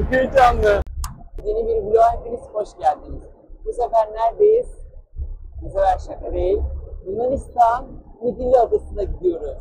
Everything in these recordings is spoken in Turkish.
Çok heyecanlı. Yeni bir vloga hepiniz hoş geldiniz. Bu sefer neredeyiz? Bu sefer şaka değil. Yunanistan Midilli Adası'na gidiyoruz.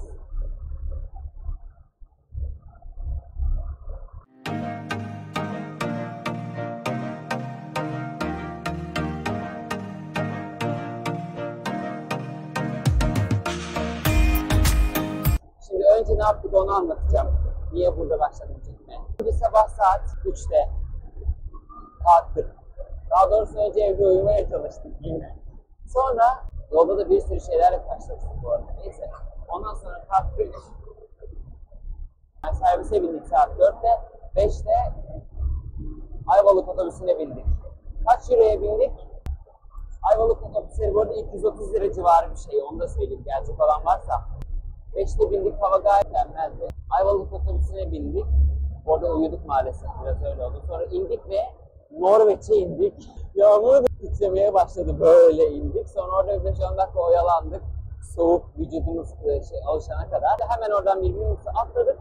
Şimdi önce ne yaptık onu anlatacağım. Niye burada başladım çekmeye? Önce sabah saat 3'te kalktık. Daha doğrusu önce evde uyumaya çalıştık yine. Sonra yolda da bir sürü şeylerle karşılaştık bu arada. Neyse. Ondan sonra kalktık. Yani servise bindik saat 4'te. 5'te Ayvalık otobüsüne bindik. Kaç euroya bindik? Ayvalık otobüsleri bu arada 230 lira civarı bir şey. Onu da söyleyeyim gelecek olan varsa. 5'te bindik, hava gayet mükemmeldi. Ayvalık otobüsüne bindik. Orada uyuduk maalesef, biraz öyle oldu. Sonra indik ve Norveç'e indik. Yağmur da titremeye başladı, böyle indik. Sonra orada 5-10 dakika oyalandık. Soğuk vücudumuz alışana kadar. Hemen oradan bir minibüse atladık.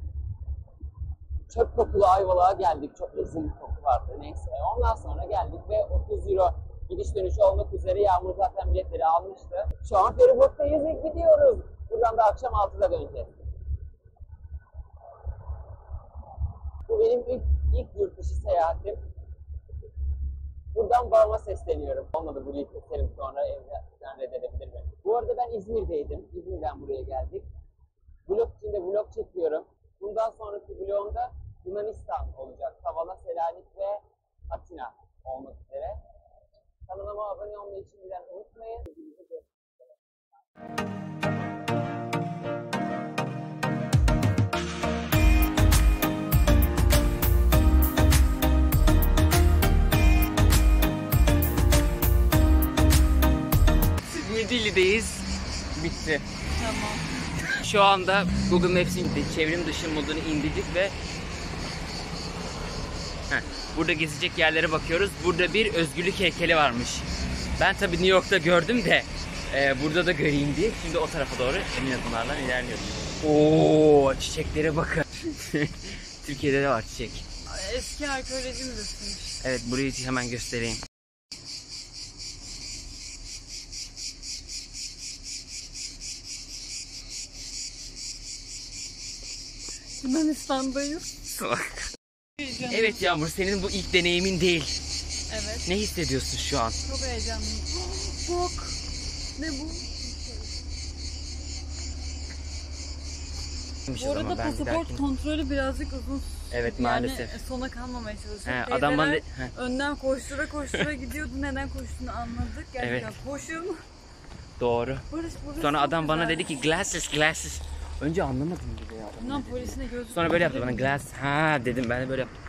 Çöp kokulu Ayvalık'a geldik. Çok rezil bir koku vardı, neyse. Ondan sonra geldik ve 30 euro gidiş dönüşü olmak üzere. Yağmur zaten biletleri almıştı. Şu an feribottayız ve gidiyoruz. Buradan da akşam 6'da döneceğiz. Bu benim ilk yurt dışı seyahatim. Buradan babama sesleniyorum. Olmadı bu ilk keserim, sonra evden reddedebilir mi? Bu arada ben İzmir'deydim. İzmir'den buraya geldik. Vlog içinde vlog çekiyorum. Bundan sonraki vlogumda Yunanistan olacak. Kavala, Selanik ve Atina olmak üzere. Kanalıma abone olmayı şimdiden unutmayın. Midilli'deyiz. Bitti. Tamam. Şu anda Google Maps'in çevrim dışı modunu indirdik ve burada gezecek yerlere bakıyoruz. Burada bir özgürlük heykeli varmış. Ben tabii New York'ta gördüm de burada da göreyim diye. Şimdi o tarafa doğru emin adımlarla ilerliyoruz. Oo, çiçeklere bakın. Türkiye'de de var çiçek. Eski arkeoloji müzesiymiş. Evet, burayı hemen göstereyim. Yunanistan'dayız. Evet Yağmur, senin bu ilk deneyimin değil. Evet. Ne hissediyorsun şu an? Çok heyecanlıyım. Bak. Ne bu? Bu arada pasaport kontrolü birazcık uzun. Evet, yani maalesef. Sona kalmamaya çalışıyor. Adam bana önden koştura gidiyordu. Neden koştuğunu anladık. Gerçekten Evet. koşun. Doğru. Barış, Sonra adam bana dedi ki glasses. Önce anlamadım dedi ya. Yunan polisine gözlük. Sonra böyle yaptı bana, glass. Ha dedim, ben de böyle yaptım.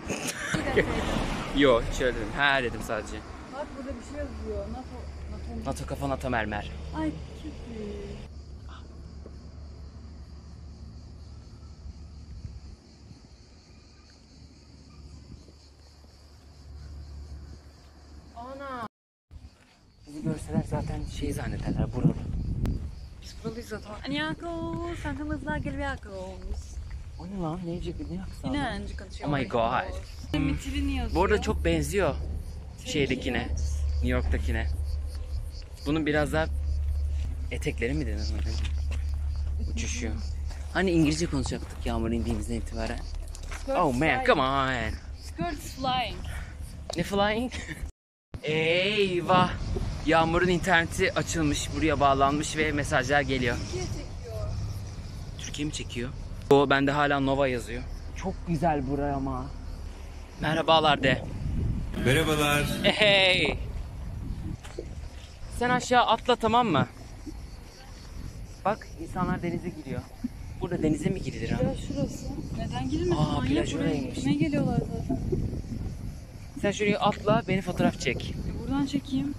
Yo, şöyle dedim. Ha dedim sadece. Bak burada bir şey yazıyor. NATO kafa, NATO mermer. Ay kötü. Ana. Bizi görseler zaten şey zannederler, buralı. Biz buralıyız zaten. Anyakos, sankamızlar geliyoruz. O ne lan? Ne aksan? Yine önce konuşuyor. Oh my god. Mitilini yazıyor. Bu arada çok benziyor şeydekine, New York'takine. Bunun biraz daha etekleri mi denir? Uçuşuyor. Hani İngilizce konuşacaktık Yağmur indiğimizden itibaren. Oh man, come on. Skirts flying. Ne flying? Eyvah. Yağmur'un interneti açılmış, buraya bağlanmış ve mesajlar geliyor. Türkiye çekiyor. Türkiye mi çekiyor? O bende hala Nova yazıyor. Çok güzel buraya ama. Merhabalar de. Merhabalar. Hey. Sen aşağı atla, tamam mı? Bak, insanlar denize giriyor. Burada denize mi girilir ha? Ya şurası. Neden girilmesin? Aa, plaj oraymış. Ne geliyorlar zaten? Sen şuraya atla, beni fotoğraf çek. Buradan çekeyim.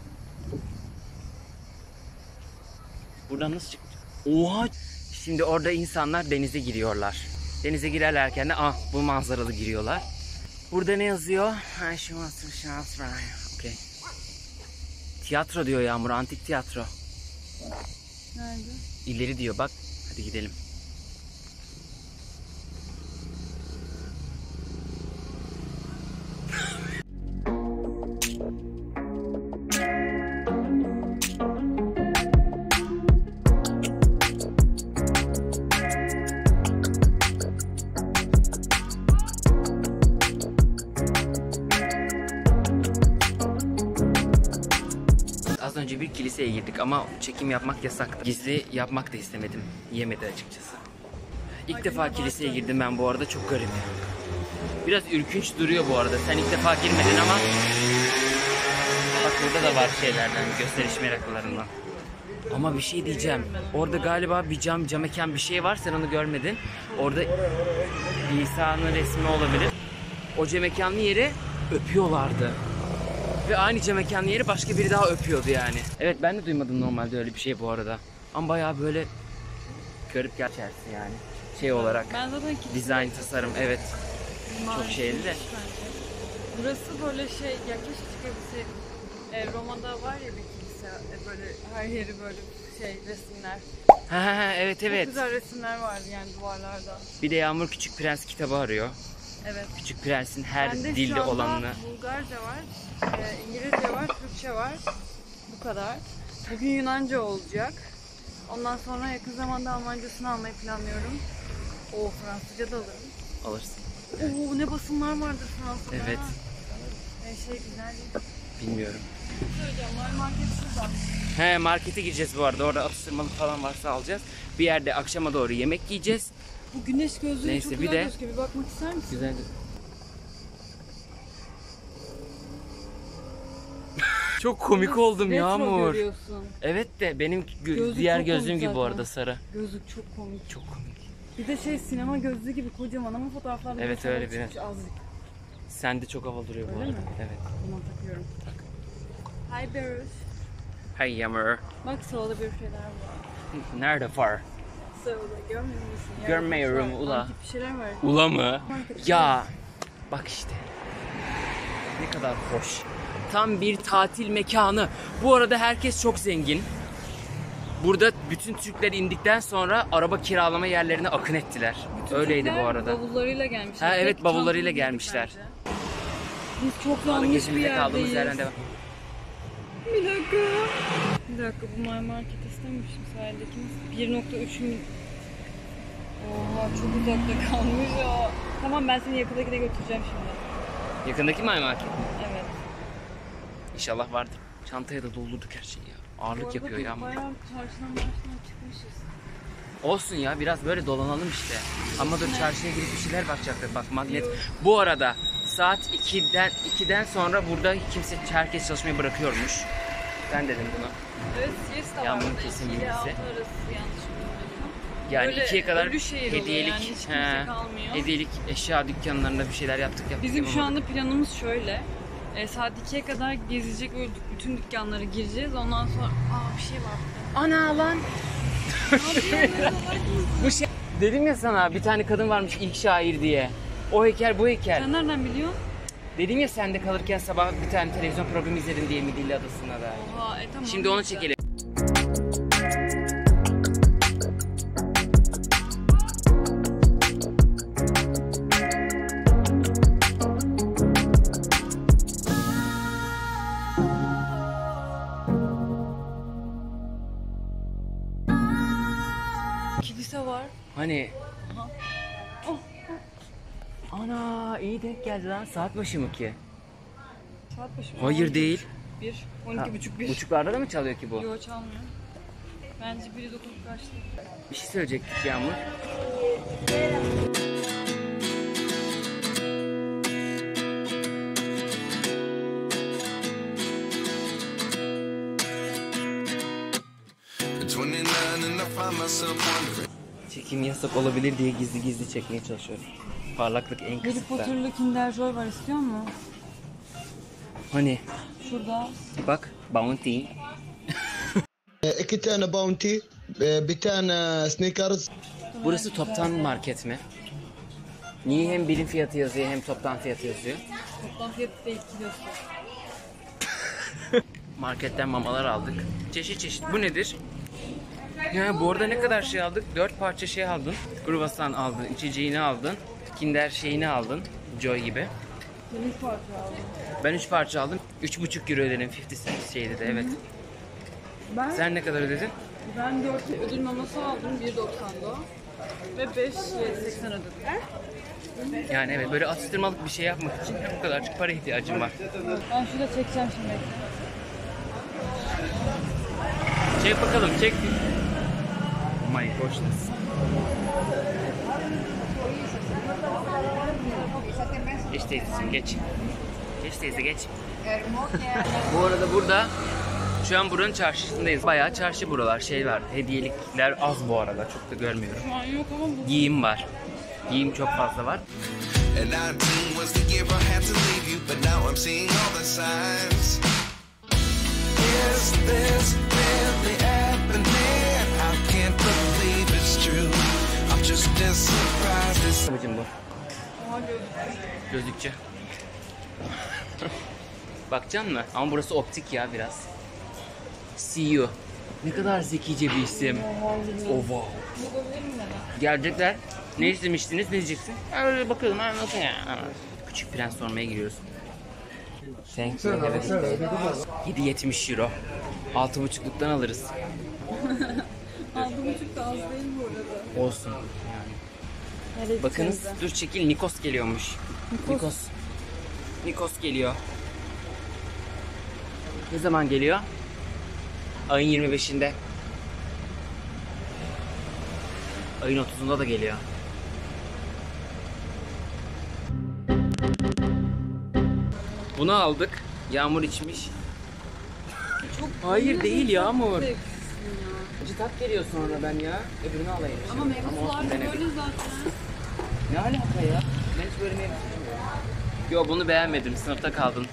Buradan nasıl çık? Oha! Şimdi orada insanlar denize giriyorlar. Denize girerlerken de bu manzaralı giriyorlar. Burada ne yazıyor? Okay. Tiyatro diyor Yağmur, antik tiyatro. Nerede? İleri diyor bak. Hadi gidelim. önce bir kiliseye girdik ama çekim yapmak yasaktı. Gizli yapmak da istemedim. Yemedi açıkçası. İlk defa kiliseye girdim ben bu arada, çok garip. Biraz ürkünç duruyor bu arada. Sen ilk defa girmedin ama bak burada da var şeylerden, gösteriş meraklılarından. Ama bir şey diyeceğim. Orada galiba bir cam mekan bir şey var. Sen onu görmedin. Orada İsa'nın resmi olabilir. O cam mekanlı yeri öpüyorlardı. Ve aynı cam mekanlı yeri başka biri daha öpüyordu yani. Evet, ben de duymadım normalde öyle bir şey bu arada. Ama bayağı böyle garip gerçekten yani. Şey olarak. Ben zaten Dizayn, tasarım, evet. Çok şeyli de. Burası böyle şey, ya keşke bir Roma'da var ya bir kilise, böyle her yeri böyle şey resimler. Ha evet. Çok güzel resimler vardı yani duvarlarda. Bir de Yağmur Küçük Prens kitabı arıyor. Evet. Küçük Prens'in her Bende dilde şu anda olanını. Bulgarca var, İngilizce var, Türkçe var. Bu kadar. Bugün Yunanca olacak. Ondan sonra yakın zamanda Almancasını almayı planlıyorum. Fransızca da alırım. Alırsın. Ne basımlar vardır Fransa'da. Evet. Güzel değil. Bilmiyorum. Söyleyeceğim, market şurada. He, markete gireceğiz bu arada. Orada atıştırmalık falan varsa alacağız. Bir yerde akşama doğru yemek yiyeceğiz. Bu güneş gözlüğü Neyse, çok bir güzel de- gözüküyor. Bir bakmak ister misin? Güzel. Çok komik oldum Retro Yağmur. görüyorsun. Evet de benim Gözlük diğer çok gözlüğüm komik gibi bu zaten. arada sarı. Gözlük çok komik. Çok komik. Bir de şey sinema gözlüğü gibi kocaman ama fotoğraflarda Evet, böyle öyle çıkmış biraz. azıcık. Sen de çok havalı duruyor bu Öyle arada. mi? Evet. Bunu takıyorum. Hi Beruş. Hey Yağmur. Bak solda bir şeyler var. Nerede var? Solda görmüyor musun? Ya, Görmüyorum, var. ula. Antik bir şeyler var. Ula mı? Market. Ya bak işte. Ne kadar hoş. Tam bir tatil mekanı. Bu arada herkes çok zengin. Burada bütün Türkler indikten sonra araba kiralama yerlerine akın ettiler. Bütün Öyleydi Türkler bu arada. Bavullarıyla gelmişler. Ha, evet, Tek bavullarıyla çantamız gelmişler. bence. Biz çok Sonra yanlış bir gezimize kaldığımız yerdeyiz. yerden devam. Bir dakika. Bir dakika, bu My Market istemişim sahildekimiz. 1.3 mil. Oha, çok uzakta kalmış ya. Tamam, ben seni yakındakine götüreceğim şimdi. Yakındaki My Market. Evet. İnşallah vardır. Çantaya da doldurduk her şeyi ya. Ağırlık yapıyor ya. Bayağı çarşıdan marşından çıkmışız. Olsun ya, biraz böyle dolanalım işte. Ama dur, çarşıya girip bir şeyler bakacaklar. Bak, magnet. Bu arada saat 2'den sonra burada herkes çalışmayı bırakıyormuş. Ben dedim bunu. Evet, siesta Yağmurun var burada. kesin 2 ile bilgisi. 6 arası yanlış bilmiyorsam. Yani Böyle 2'ye kadar ölü şehir oluyor hediyelik yani, hiç kimse kalmıyor. hediyelik eşya dükkanlarında bir şeyler yaptık. Bizim şu yapamadık. anda planımız şöyle. Saat 2'ye kadar gezecek böyle bütün dükkanlara gireceğiz. Ondan sonra bir şey var burada. Ana lan. Bu şey, dedim ya sana, bir tane kadın varmış ilk şair diye. O heykel, bu heykel. Sen nereden biliyorsun? Dedim ya, sende kalırken sabah bir tane televizyon programı izledim diye Midilli Adası'na da. Oha, tamam. Şimdi onu işte. çekelim. Kilise var. Hani? Aha. Ana, iyi denk geldi lan. Saat başı mı ki? Saat başı mı? Hayır, değil. 1, 12.30 1. Buçuklarda da mı çalıyor ki bu? Yok, çalmıyor. Bence 1'i 9 kaçtı. Bir şey söyleyecektik Yağmur. Çekim yasak olabilir diye gizli gizli çekmeye çalışıyorum. Parlaklık en Harry kısıtta. Potter'lı Kinder Joy var, istiyor musun? Hani? Şurada. Bak, Bounty. iki tane باونتي bir tane sneakers. Burası toptan market mi? Niye hem birim fiyatı yazıyor hem toptan fiyatı yazıyor? Toplam fiyatı değil, kilosu. Marketten mamalar aldık. Çeşit çeşit. Bu nedir? Ya bu arada ne kadar şey aldık? 4 parça şey aldın. Kruvasan aldın, içeceğini aldın. Kinder şeyini aldın. Joy gibi. Ben 3 parça aldım. Ben 3 parça aldım. 3,5 euro ödedim. 50 cent şeydi de, evet. Sen ne kadar ödedin? Ben 4 ödül maması aldım, 1.90'da. Ve 5.80 ödedim. Yani evet, böyle atıştırmalık bir şey yapmak için bu kadarcık para ihtiyacım var. Ben şurada çekeceğim şimdi. Çek bakalım, çek. Oh my goodness. Geç teyzeciğim, geç. Geç teyze, geç. Bu arada burada, şu an buranın çarşısındayız. Bayağı çarşı buralar, şey var. Hediyelikler az bu arada, çok da görmüyorum. Şu an yok ama bu. Giyim var. Giyim çok fazla var. And 19 was the year I had to leave you, but now I'm seeing all the signs. Is this really happening? I can't believe it's true. I'm just as surprised as... Babacım bu. Gözlükçü. Bakacaksın mı? Ama burası optik ya biraz. See you. Ne kadar zekice bir isim. Oh wow. Gelecekler. Ne istemiştiniz? Ne diyeceksin? Öyle bakalım. Küçük Prens sormaya giriyoruz. Thank you. Evet. 7.70 euro. 6.5'luktan alırız. 6.5 da az değil bu arada. Olsun. Yani. Nereye Bakınız, gideceğiz dur çekil, Nikos geliyormuş. Nikos geliyor. Ne zaman geliyor? Ayın 25'inde. Ayın 30'unda da geliyor. Bunu aldık. Yağmur içmiş. Hayır değil Yağmur. Acı tat geliyor sonra ben ya. Öbürünü alayım. Ama meyve sular da böyle zaten. Ne alaka ya? Ben hiç böyle meyve sevmiyorum. Yo, bunu beğenmedim. Sınıfta kaldın.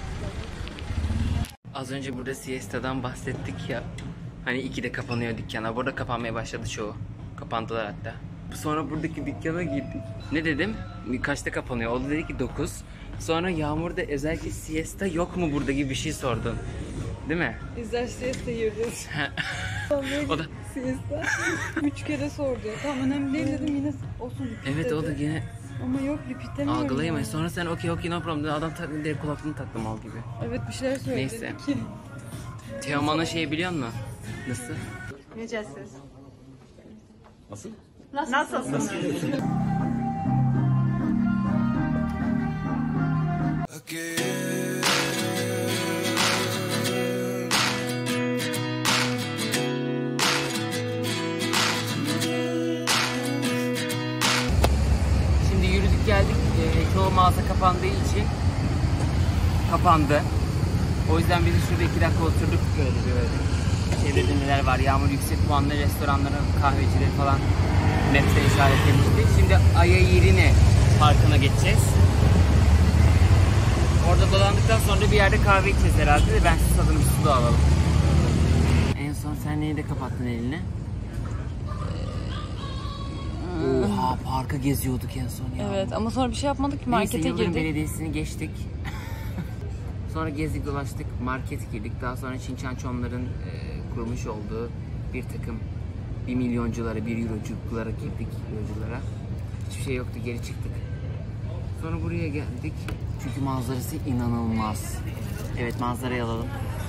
Az önce burada siesta'dan bahsettik ya. Hani 2'de kapanıyor dükkanlar. Burada kapanmaya başladı çoğu. Kapandılar hatta. Sonra buradaki dükkana girdik. Ne dedim? Kaçta kapanıyor? O da dedi ki 9. Sonra Yağmur'da özellikle siesta yok mu burada gibi bir şey sordun. Değil mi? Bizler siesta yiyoruz. O da Siesta 3 kere sordu. Tamam önemli değil dedim, yine olsun repeat evet dedi. o da yine Ama yok repeat demiyorum. algılayamayız. Sonra sen okey no problem dedi. Adam taktı der kulaklığını taktı mal gibi. Evet bir şeyler söyledi. Neyse. Ki. Teoman'ın şeyi biliyor musun? Nasıl? Necəsiz? Nasıl? Nasılsınız? Again. Şimdi yürüdük geldik. Çoğu mağaza kapandığı için kapandı. O yüzden biz de şurada 2 dakika oturduk böyle. Şeyde neler var? Yağmur yüksek puanlı restoranların, kahvecileri falan map'te işaretlemişti. Şimdi Ayayirine Parkı'na geçeceğiz. Orada dolandıktan sonra bir yerde kahve içeceğiz herhalde de ben size tadını bir su da alalım. En son sen neyi de kapattın elini? Oha, parkı geziyorduk en son ya. Evet ama sonra bir şey yapmadık ki, markete Neyse, Yıldırım girdik. Belediyesi'ni geçtik. Sonra gezdik dolaştık, market girdik. Daha sonra Çinçançonların kurmuş olduğu bir takım 1 milyonculara, 1 euroculara girdik. Euroculara. Hiçbir şey yoktu, geri çıktık. Sonra buraya geldik. Çünkü manzarası inanılmaz. Evet, manzarayı alalım.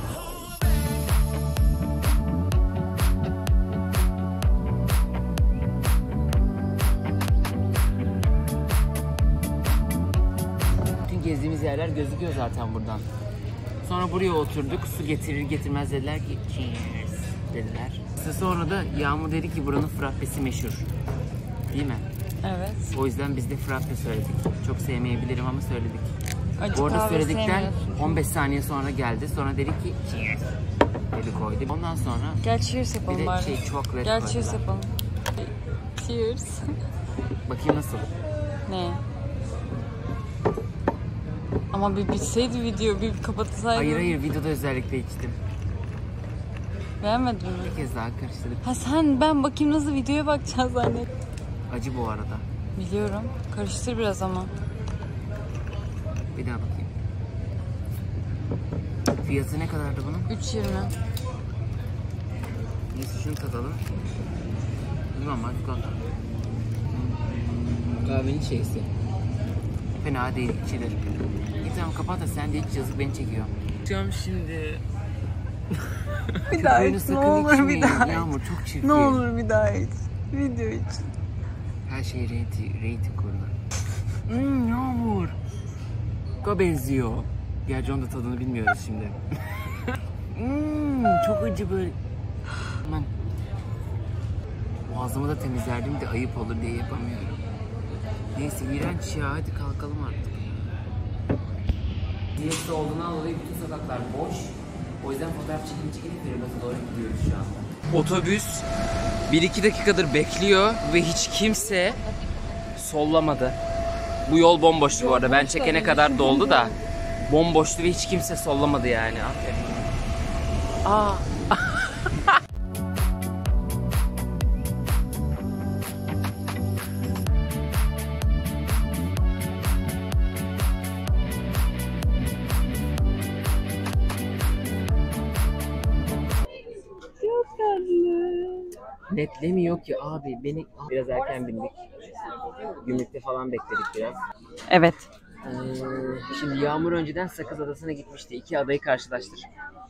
Bütün gezdiğimiz yerler gözüküyor zaten buradan. Sonra buraya oturduk. Su getirir getirmez dediler ki cheers dediler. Sonra da Yağmur dedi ki buranın frappesi meşhur. Değil mi? Evet. O yüzden biz de frappe söyledik. Çok sevmeyebilirim ama söyledik. Acı Bu arada kahve söyledikten sevmiyorsun. 15 saniye sonra geldi. Sonra dedik ki cheers dedi koydu. Ondan sonra Gel cheers bir yapalım de bari. chocolate Gel koydular. cheers yapalım. Cheers. Bakayım nasıl? Ne? Ama bir bitseydi video, bir kapatılsaydı. Hayır videoda özellikle içtim. Beğenmedin mi? Bir kez daha karıştırdık. Ha sen, ben bakayım nasıl, videoya bakacağız zannet. Acı bu arada. Biliyorum. Karıştır biraz ama. Bir daha bakayım. Fiyatı ne kadardı bunun? 3.20. Neyse şunu tadalım. Normal çikolata. Kahvenin şeysi. Fena değil, içilir. İyi tamam kapat da sen de iç, yazık beni çekiyor. Çıkacağım şimdi. Bir daha Köpüğünü iç, sakın ne olur içmeyin. bir daha iç. Yağmur çok çirkin. Ne olur bir daha iç. Video iç. Her şey rating kurdu. Yağmur. Çok benziyor. Gerçi onun da tadını bilmiyoruz şimdi. Çok acı böyle. Hemen boğazımı da temizlerdim de ayıp olur diye yapamıyorum. Neyse iğrenç ya, hadi kalkalım artık. Diyesi olduğundan dolayı bütün sokaklar boş. O yüzden fotoğraf çekine feribota doğru gidiyoruz şu anda. Otobüs 1-2 dakikadır bekliyor ve hiç kimse sollamadı. Bu yol bomboştu bu arada. Ben çekene kadar doldu da bomboştu ve hiç kimse sollamadı yani. Aferin. Aa. Netlemiyor ki abi. Beni biraz erken bindik. Gümrükte falan bekledik biraz. Evet. Şimdi Yağmur önceden Sakız Adası'na gitmişti. 2 adayı karşılaştır.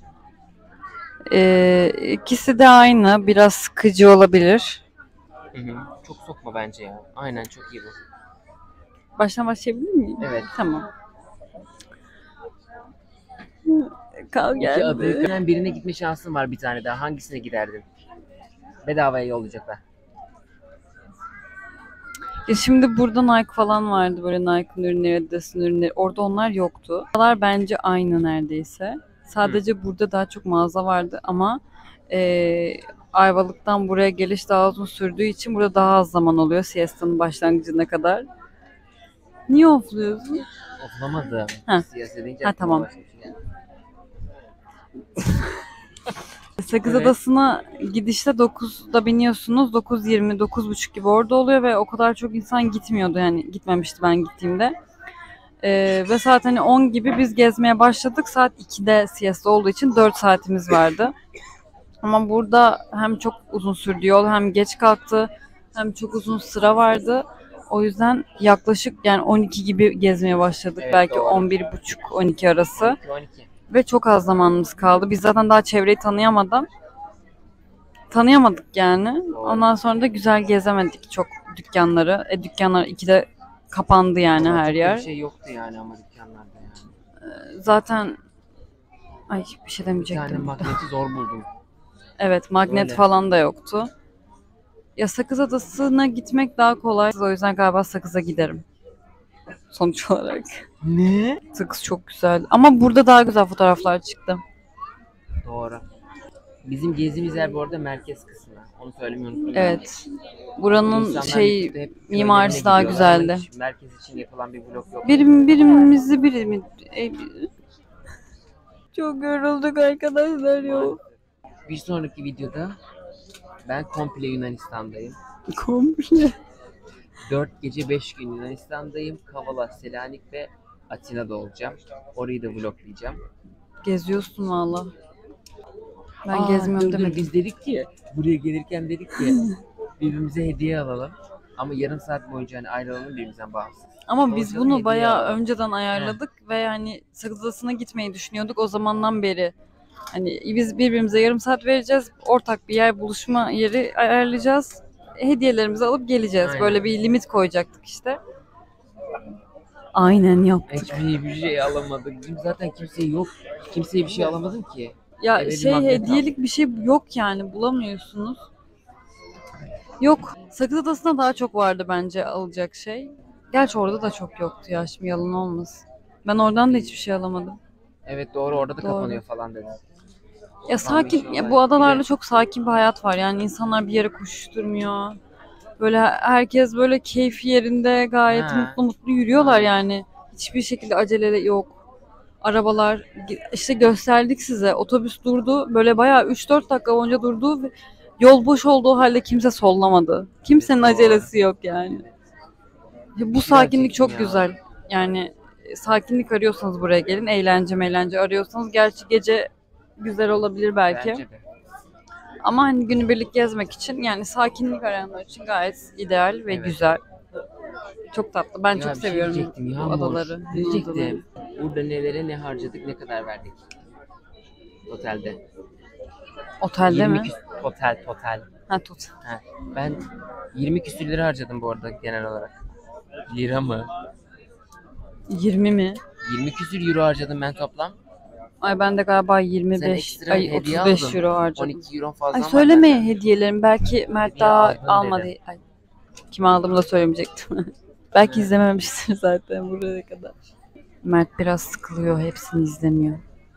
İkisi de aynı. Biraz sıkıcı olabilir. Hı. Çok sokma bence ya. Aynen, çok iyi bu. Baştan başlayabilir miyim? Evet. Tamam. Kal 2 geldi. adayı birine gitme şansın var, bir tane daha. Hangisine giderdin? Bedavaya yollayacaklar. Ya şimdi burada Nike falan vardı, böyle Nike'ın ürünleri, Adidas'ın ürünleri. Orada onlar yoktu. Buralar bence aynı neredeyse. Sadece burada daha çok mağaza vardı ama Ayvalık'tan buraya geliş daha uzun sürdüğü için burada daha az zaman oluyor siesta'nın başlangıcına kadar. Niye ofluyorsun? Oflamadım. Ha. Siyasi deyince Ha, tamam. başka bir şey geldi. Sakız Evet. Adası'na gidişte 9'da biniyorsunuz. 9:20, 9:30 gibi orada oluyor ve o kadar çok insan gitmiyordu, yani gitmemişti ben gittiğimde. Ve saat hani 10 gibi biz gezmeye başladık. Saat 2'de siesta olduğu için 4 saatimiz vardı. Ama burada hem çok uzun sürdü yol, hem geç kalktı, hem çok uzun sıra vardı. O yüzden yaklaşık yani 12 gibi gezmeye başladık. Evet, Belki doğru. 11:30-12 arası. 12. Ve çok az zamanımız kaldı. Biz zaten daha çevreyi tanıyamadık yani. Ondan sonra da güzel gezemedik çok dükkanları. Dükkanlar 2'de kapandı yani Ama her çok da yer. bir şey yoktu yani ama dükkanlarda yani. Zaten ay bir şey Bir tane demeyecektim. magneti zor buldum. Evet, magnet Öyle. falan da yoktu. Ya Sakız Adası'na gitmek daha kolay. O yüzden galiba Sakız'a giderim. Sonuç olarak. Ne? Sakız çok güzel. Ama burada daha güzel fotoğraflar çıktı. Doğru. Bizim gezdiğimiz yer bu arada merkez kısmı. Onu söylemeyi unuttum. Evet. Buranın İnsanlar YouTube'da hep mimarisi köylerine daha gidiyorlar ama güzeldi. hiç merkez için yapılan bir vlog yok. Birimizi çok yorulduk arkadaşlar ya. Bir sonraki videoda ben komple Yunanistan'dayım. Komple. 4 gece 5 gün Yunanistan'dayım. Kavala, Selanik ve Atina'da olacağım. Orayı da vloglayacağım. Geziyorsun valla. Ben gezmiyorum demedim. Biz dedik ki, buraya gelirken dedik ki birbirimize hediye alalım. Ama yarım saat boyunca hani ayrılalım birbirimizden bağımsız. Ama biz Konuşalım, bunu hediye bayağı alalım. önceden ayarladık ve yani Sakız Adası'na gitmeyi düşünüyorduk o zamandan beri. Hani biz birbirimize yarım saat vereceğiz. Ortak bir yer, buluşma yeri ayarlayacağız. Hediyelerimizi alıp geleceğiz. Aynen. Böyle bir limit koyacaktık işte. Aynen yaptık. Hiçbir bir şey alamadık. Bizim zaten kimseye bir şey alamadım ki. Ya Eve bir magnet hediyelik bir şey yok yani, bulamıyorsunuz. Yok. Sakız Adası'na daha çok vardı bence alacak şey. Gerçi orada da çok yoktu ya, şimdi yalan olmasın. Ben oradan da hiçbir şey alamadım. Evet doğru, orada da Doğru. kapanıyor falan dedi. Ya sakin, ya bu adalarda çok sakin bir hayat var. Yani insanlar bir yere koşturmuyor. Böyle herkes böyle keyfi yerinde gayet Ha. mutlu yürüyorlar Aynen. yani. Hiçbir şekilde acele yok. Arabalar işte gösterdik size. Otobüs durdu. Böyle bayağı 3-4 dakika boyunca durdu ve yol boş olduğu halde kimse sollamadı. Kimsenin Evet, doğru. acelesi yok yani. Bu sakinlik çok ya. güzel. Yani sakinlik arıyorsanız buraya gelin. Eğlence arıyorsanız, gerçi gece güzel olabilir belki. Bence de. Ama hani günübirlik gezmek için, yani sakinlik arayanlar için gayet ideal ve Evet. güzel. Çok tatlı. Ben Ya çok bir şey seviyorum diyecektim bu Yağmur. adaları. bu Diyecektim. adaları. Burada nelere ne harcadık, ne kadar verdik? Otelde. Otelde mi? Total. Ha, tut. Ha, ben 20 küsür lira harcadım bu arada genel olarak. Lira mı? 20 mi? 20 küsür euro harcadım ben toplam. Ay ben de galiba Sen 25, ekstra ay hediye 35 aldın. euro harcadım. 12 euro fazla Ay var söyleme zaten. hediyelerim. Belki Mert Ya daha aldın almadı. dedim. Ay, kime aldığımı da söylemeyecektim. Belki izlememiştir zaten buraya kadar. Mert biraz sıkılıyor. Hepsini izlemiyor.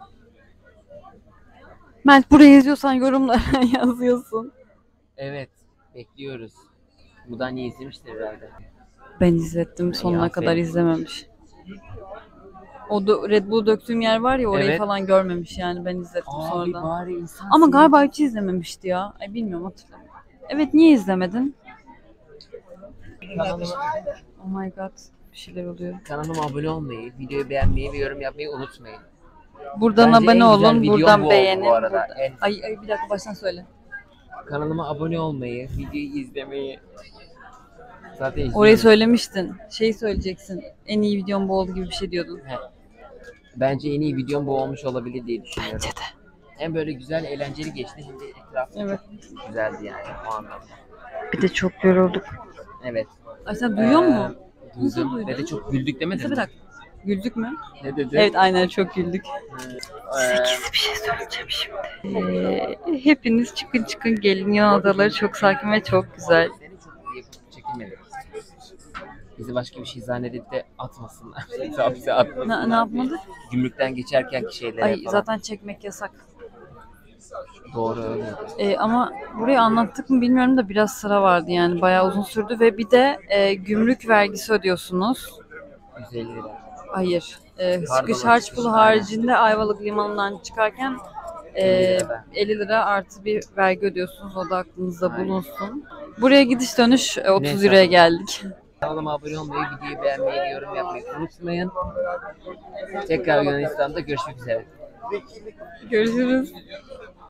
Mert buraya yazıyorsan yorumlara yazıyorsun. Evet. Bekliyoruz. Mudanya izlemiştir herhalde. Ben izlettim. Sonuna aferin. kadar izlememiş. O da Red Bull döktüğüm yer var ya orayı Evet. falan görmemiş yani ben izlettim Abi sonradan. bari insan Ama seni- galiba hiç izlememişti ya. Ay bilmiyorum hatırlamıyorum. Evet niye izlemedin? Kanalıma, Oh my god bir şeyler oluyor. kanalıma abone olmayı, videoyu beğenmeyi ve yorum yapmayı unutmayın. Buradan Bence en abone güzel olun, videom bu buradan oldu beğenin. bu arada. buradan- En- Ay bir dakika baştan söyle. Kanalıma abone olmayı, videoyu izlemeyi zaten Orayı izliyoruz. söylemiştin. Şeyi söyleyeceksin. En iyi videom bu oldu gibi bir şey diyordun. He. Bence en iyi videom bu olmuş olabilir diye düşünüyorum. Bence de. Hem böyle güzel, eğlenceli geçti hem de etrafı Evet. çok güzeldi yani o anlamda. Bir de çok yorulduk. Evet. Ay sen duyuyor musun? Nasıl Duydum duydun? ve de çok güldük demedin Bir mi? dakika. Güldük mü? Ne dedi? Evet aynen çok güldük. Ee, Bir şey söyleyeceğim şimdi. Hepiniz çıkın gelin. Yunan adaları çok sakin ve çok güzel. Seni çok yakıp çekemedik. Bizi başka bir şey zannedip de atmasınlar. Hapse atmasınlar. Ne yapmadı? Gümrükten geçerkenki şeylere Ay falan. zaten çekmek yasak. Doğru öyle. Ama burayı anlattık mı bilmiyorum da biraz sıra vardı yani bayağı uzun sürdü ve bir de gümrük vergisi ödüyorsunuz. 150 lira. Hayır. Pardon, Çıkış harç çıkış, pulu aynen. haricinde Ayvalık limanından çıkarken 50 lira. 50 lira artı bir vergi ödüyorsunuz. O da aklınızda Aynen. bulunsun. Buraya gidiş dönüş 30 Neyse. euroya geldik. Kanalıma abone olmayı, videoyu beğenmeyi ve yorum yapmayı unutmayın. Tekrar Yunanistan'da görüşmek üzere. Görüşürüz.